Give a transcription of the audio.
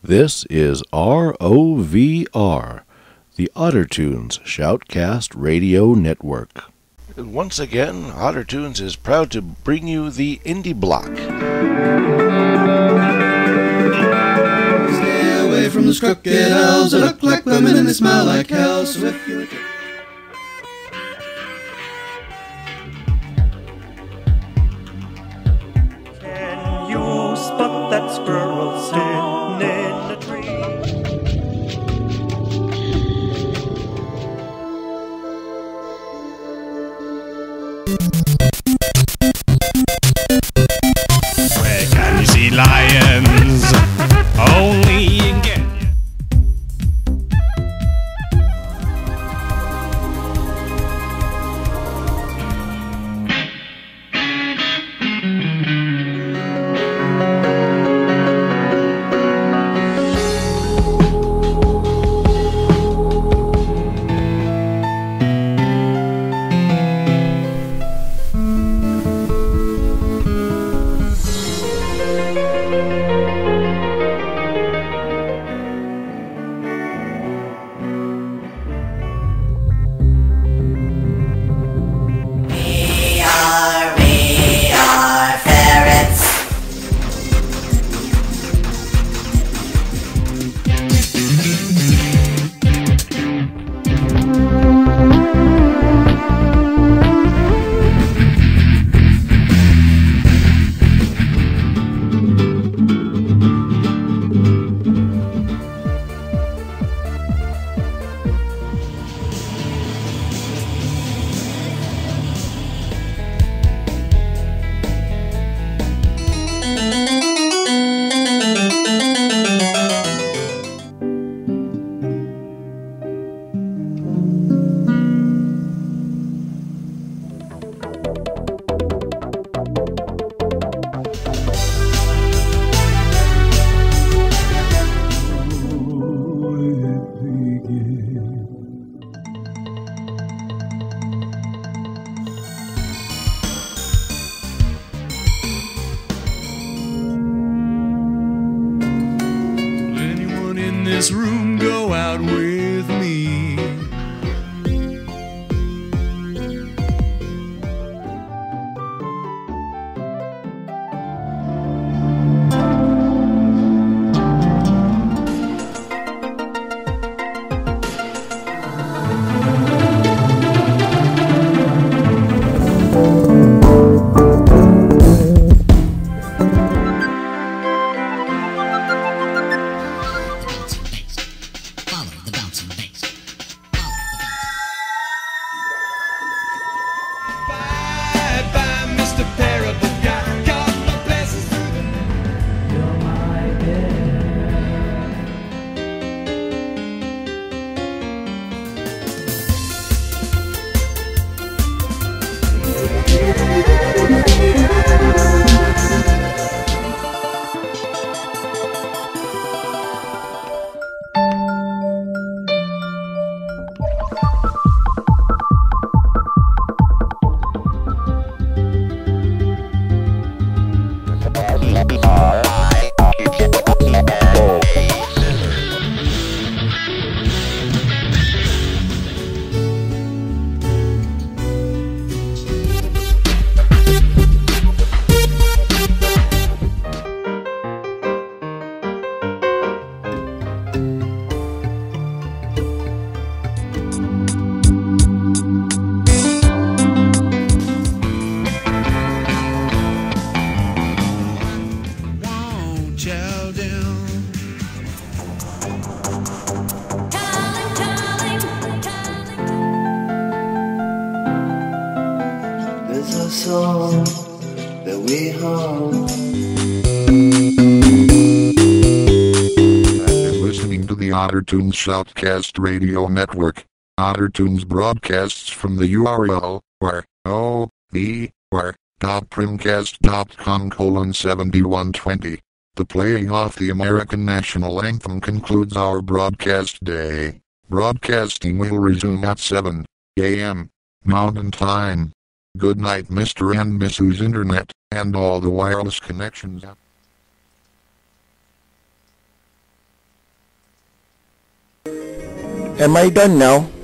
This is ROVR, the OtterTunes Shoutcast Radio Network. Once again, OtterTunes is proud to bring you the Indie Block. Stay away from those crooked elves that look like women and they smell like hell. So if you're Can you spot that squirrel sitting in a tree? Where can you see lions? Only in Kenya. This room, go out with me. OtterTunes Shoutcast Radio Network. OtterTunes broadcasts from the URL ovr.primcast.com:7120. The playing off the American National Anthem concludes our broadcast day. Broadcasting will resume at 7 a.m. Mountain Time. Good night, Mr. and Mrs. Internet, and all the wireless connections. Am I done now?